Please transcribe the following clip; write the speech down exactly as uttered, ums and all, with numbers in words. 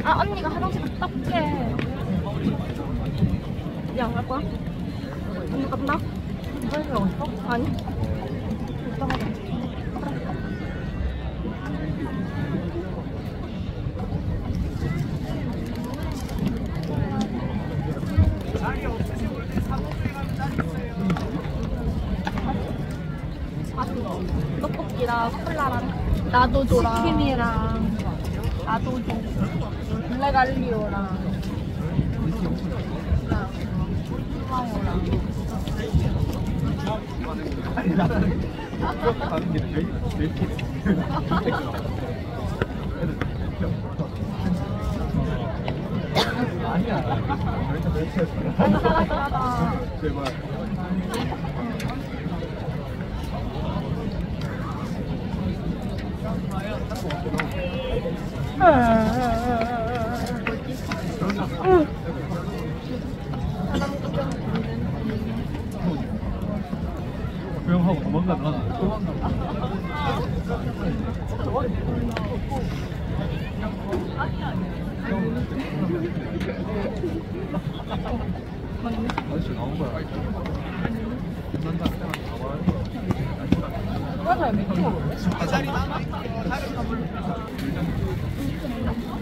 아 언니가 화장실 갔다 올게. 야, 갈 거야? 언니 간다? 화장실 어딨어? 아니. 이따가 가. 자리 없으시면 때 사무소에 가면 자리 있어요. 떡볶이랑 콜라랑 나도 줘라. 치킨이랑 나도 줘. 블랙알리오랑 하모랑. 아니 나는 그렇게 가는 게 제일 제일 아니야. 제발. 조용하고 도망가나? 도망가. 아저씨 나온 거야. 난다 그냥 가봐야 돼. 맞아요, 맥주. 자리 남아 있어. 자리 남아.